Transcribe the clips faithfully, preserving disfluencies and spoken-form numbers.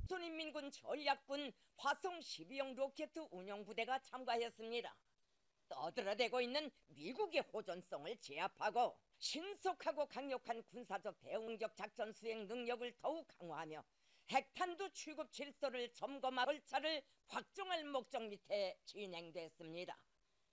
조선인민군 전략군 화성 십이형 로켓 운용부대가 참가했습니다. 떠들어대고 있는 미국의 호전성을 제압하고 신속하고 강력한 군사적 대응적 작전 수행 능력을 더욱 강화하며 핵탄두 취급 질서를 점검할 절차를 확정할 목적 밑에 진행됐습니다.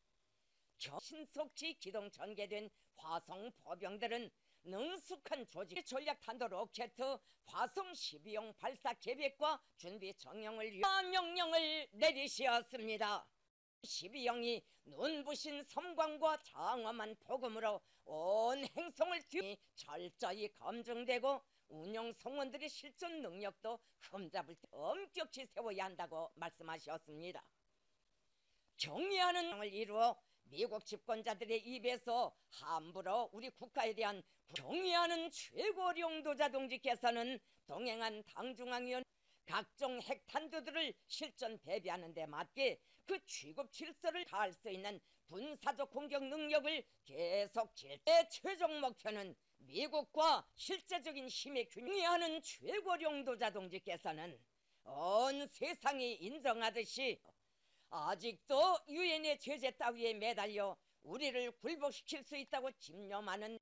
신속히 기동 전개된 화성 포병들은 능숙한 조직 전략 탄도 로켓 화성 십이형 발사 계획과 준비 정령을 위한 명령을 내리시었습니다. 십이형이 눈부신 섬광과 장엄한 폭음으로 온 행성을 뒤 철저히 검증되고 운영 성원들의 실전 능력도 흠잡을 때 엄격히 세워야 한다고 말씀하셨습니다. 경의하는 명을 이루어 미국 집권자들의 입에서 함부로 우리 국가에 대한 경의하는 최고領導자 동지께서는 동행한 당중앙위원 각종 핵탄두들을 실전 배비하는 데 맞게 그 취급 질서를 다할 수 있는 군사적 공격 능력을 계속 질대. 최종 목표는 미국과 실제적인 힘의 균형하는 최고領導자 동지께서는 온 세상이 인정하듯이 아직도 유엔의 제재 따위에 매달려 우리를 굴복시킬 수 있다고 집념하는